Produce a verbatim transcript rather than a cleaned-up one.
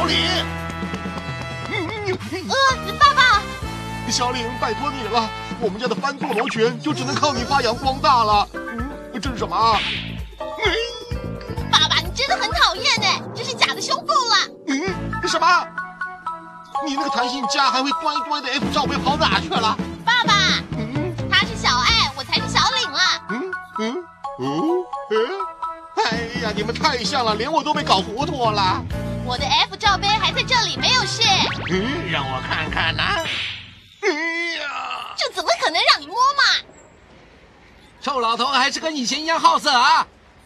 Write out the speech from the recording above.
李。 呃，爸爸， 小李，拜托你了，我们家的翻座螺旋就只能靠你发扬光大了。嗯，这是什么啊？ 爸爸，你真的很讨厌哎，这是假的胸部了。 嗯，什么？你那个弹性夹还会端一端的 F 罩杯跑哪去了？ 爸爸， 嗯， 他是小爱，我才是小领了。 嗯嗯哦呃，哎呀，你们太像了，连我都被搞糊涂了。 我的 F 罩杯还在这里，没有事。 嗯，让我看看呐、啊。哎呀， 这怎么可能让你摸嘛？ 臭老头还是跟以前一样好色啊！